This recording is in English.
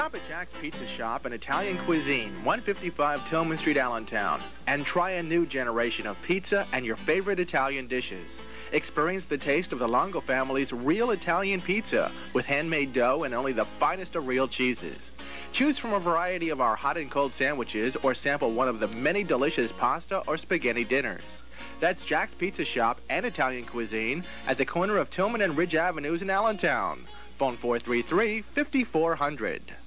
Stop at Jack's Pizza Shop and Italian Cuisine, 155 Tillman Street, Allentown, and try a new generation of pizza and your favorite Italian dishes. Experience the taste of the Longo family's real Italian pizza with handmade dough and only the finest of real cheeses. Choose from a variety of our hot and cold sandwiches or sample one of the many delicious pasta or spaghetti dinners. That's Jack's Pizza Shop and Italian Cuisine at the corner of Tillman and Ridge Avenues in Allentown. Phone 433-5400.